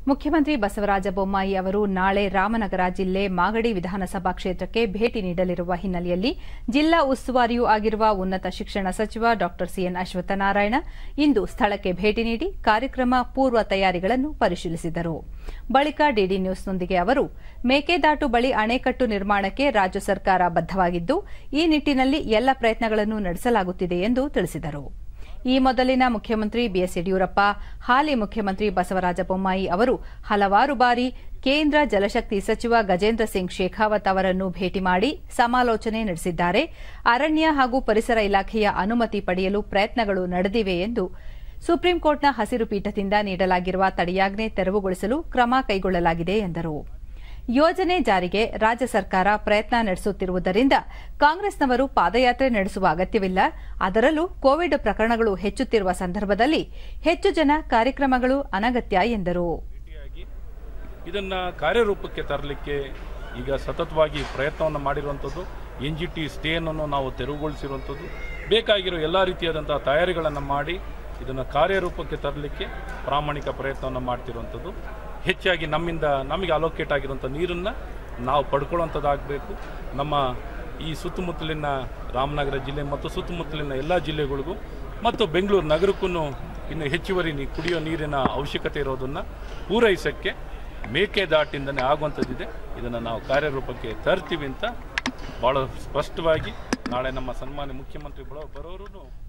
ಮುಖ್ಯಮಂತ್ರಿ ಬಸವರಾಜ ಬೊಮ್ಮಾಯಿ ಅವರು ನಾಳೆ ರಾಮನಗರ ಜಿಲ್ಲೆ ಮಾಗಡಿ ವಿಧಾನಸಭಾ ಕ್ಷೇತ್ರಕ್ಕೆ ಭೇಟಿ ನೀಡಲಿರುವ ಹಿನ್ನೆಲೆಯಲ್ಲಿ ಜಿಲ್ಲಾ ಉಸ್ತುವಾರಿಯೂ ಆಗಿರುವ ಉನ್ನತ ಶಿಕ್ಷಣ ಸಚಿವ ಡಾ ಸಿಎನ್ ಅಶ್ವತ್ಥನಾರಾಯಣ ಇಂದು ಸ್ಥಳಕ್ಕೆ ಭೇಟಿ ನೀಡಿ ಕಾರ್ಯಕ್ರಮ ಪೂರ್ವ ತಯಾರಿಗಳನ್ನು ಪರಿಶೀಲಿಸಿದರು. ಬಳಿಕ ಡಿಡಿ ನ್ಯೂಸ್ನೊಂದಿಗೆ ಅವರು ಮೇಕೆದಾಟು ಬಳಿ ಅಣೆಕಟ್ಟು ನಿರ್ಮಾಣಕ್ಕೆ ರಾಜ್ಯ ಸರ್ಕಾರ ಬದ್ದವಾಗಿದ್ದು ಈ ನಿಟ್ಟಿನಲ್ಲಿ ಎಲ್ಲ ಪ್ರಯತ್ನಗಳನ್ನು ನಡೆಸಲಾಗುತ್ತಿದೆ ಎಂದು ತಿಳಿಸಿದರು. ಈ ಮೊದಲಿನ ಮುಖ್ಯಮಂತ್ರಿ ಬಿಎಸ್ ಯಡಿಯೂರಪ್ಪ, ಹಾಲಿ ಮುಖ್ಯಮಂತ್ರಿ ಬಸವರಾಜ ಬೊಮ್ಮಾಯಿ ಅವರು ಹಲವಾರು ಬಾರಿ ಕೇಂದ್ರ ಜಲಶಕ್ತಿ ಸಚಿವ ಗಜೇಂದ್ರ ಸಿಂಗ್ ಶೇಖಾವತ್ ಅವರನ್ನು ಭೇಟಿ ಮಾಡಿ ಸಮಾಲೋಚನೆ ನಡೆಸಿದ್ದಾರೆ. ಅರಣ್ಯ ಹಾಗೂ ಪರಿಸರ ಇಲಾಖೆಯ ಅನುಮತಿ ಪಡೆಯಲು ಪ್ರಯತ್ನಗಳು ನಡೆದಿವೆ ಎಂದು ಸುಪ್ರೀಂ ಕೋರ್ಟ್ನ ಹಸಿರು ಪೀಠದಿಂದ ನೀಡಲಾಗಿರುವ ತಡೆಯಾಜ್ಞೆ ತೆರವುಗೊಳಿಸಲು ಕ್ರಮ ಕೈಗೊಳ್ಳಲಾಗಿದೆ ಎಂದರು. ಯೋಜನೆ ಜಾರಿಗೆ ರಾಜ್ಯ ಸರ್ಕಾರ ಪ್ರಯತ್ನ ನಡೆಸುತ್ತಿರುವುದರಿಂದ ಕಾಂಗ್ರೆಸ್ನವರು ಪಾದಯಾತ್ರೆ ನಡೆಸುವ ಅಗತ್ಯವಿಲ್ಲ. ಅದರಲ್ಲೂ ಕೋವಿಡ್ ಪ್ರಕರಣಗಳು ಹೆಚ್ಚುತ್ತಿರುವ ಸಂದರ್ಭದಲ್ಲಿ ಹೆಚ್ಚು ಜನ ಕಾರ್ಯಕ್ರಮಗಳು ಅನಗತ್ಯ ಎಂದರು. ಇದನ್ನ ಕಾರ್ಯರೂಪಕ್ಕೆ ತರಲಿಕ್ಕೆ ಈಗ ಸತತವಾಗಿ ಪ್ರಯತ್ನವನ್ನು ಮಾಡಿರುವಂಥದ್ದು, ಎನ್ಜಿಟಿ ಸ್ಟೇಯನ್ನು ನಾವು ತೆರವುಗೊಳಿಸಿರುವಂಥದ್ದು, ಬೇಕಾಗಿರೋ ಎಲ್ಲ ರೀತಿಯಾದಂತಹ ತಯಾರಿಗಳನ್ನು ಮಾಡಿ ಇದನ್ನು ಕಾರ್ಯರೂಪಕ್ಕೆ ತರಲಿಕ್ಕೆ ಪ್ರಾಮಾಣಿಕ ಪ್ರಯತ್ನವನ್ನು ಮಾಡ್ತಿರುವಂಥದ್ದು. ಹೆಚ್ಚಾಗಿ ನಮಗೆ ಅಲೋಕೇಟ್ ಆಗಿರುವಂಥ ನೀರನ್ನು ನಾವು ಪಡ್ಕೊಳ್ಳುವಂಥದ್ದಾಗಬೇಕು. ನಮ್ಮ ಈ ಸುತ್ತಮುತ್ತಲಿನ ರಾಮನಗರ ಜಿಲ್ಲೆ ಮತ್ತು ಸುತ್ತಮುತ್ತಲಿನ ಎಲ್ಲ ಜಿಲ್ಲೆಗಳಿಗೂ ಮತ್ತು ಬೆಂಗಳೂರು ನಗರಕ್ಕೂ ಇನ್ನು ಹೆಚ್ಚುವರಿ ಕುಡಿಯೋ ನೀರಿನ ಅವಶ್ಯಕತೆ ಇರೋದನ್ನು ಪೂರೈಸೋಕ್ಕೆ ಮೇಕೆದಾಟಿಂದನೇ ಆಗುವಂಥದ್ದಿದೆ. ಇದನ್ನು ನಾವು ಕಾರ್ಯರೂಪಕ್ಕೆ ತರ್ತೀವಿ ಅಂತ ಭಾಳ ಸ್ಪಷ್ಟವಾಗಿ ನಾಳೆ ನಮ್ಮ ಸನ್ಮಾನ್ಯ ಮುಖ್ಯಮಂತ್ರಿ ಬರೋರು